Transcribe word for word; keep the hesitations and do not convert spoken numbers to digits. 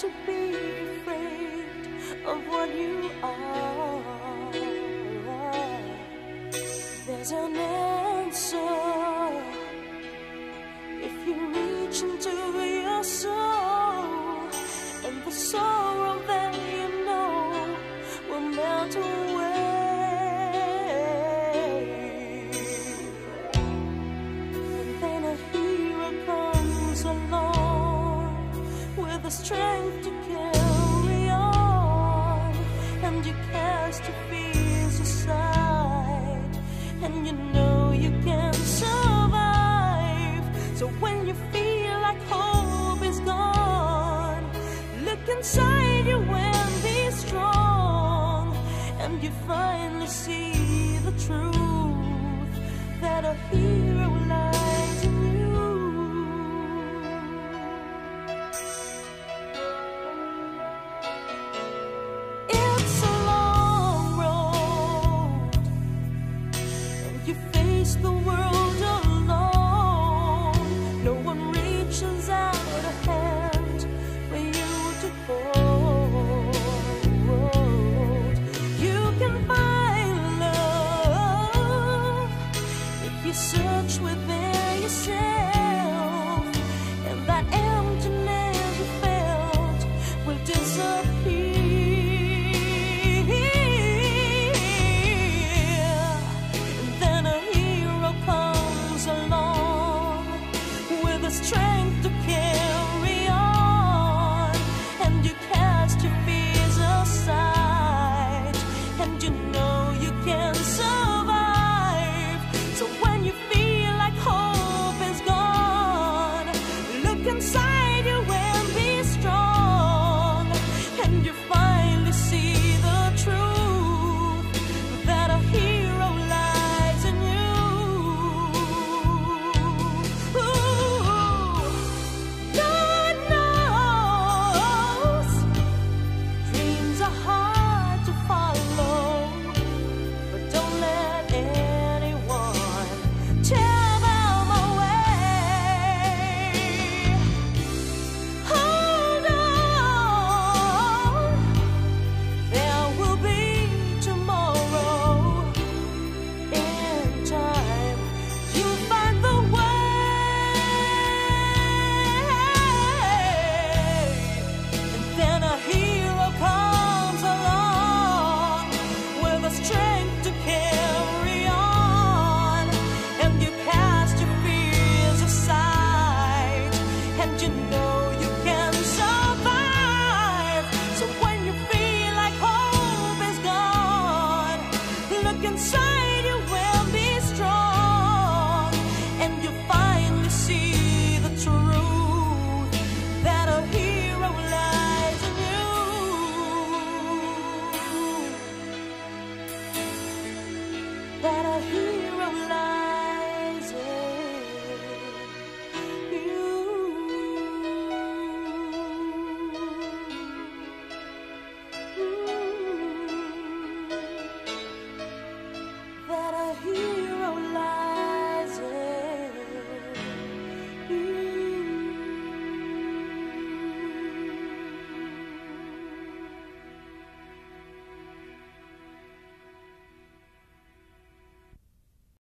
to be afraid of what you are. There's an answer if you reach into your soul, and the sorrow that you know will melt away. And then a hero comes along with the strength to carry on, and you cast your fears aside, and you know you can survive. So when you feel like hope is gone, look inside you and be strong, and you finally see the truth that a hero lies.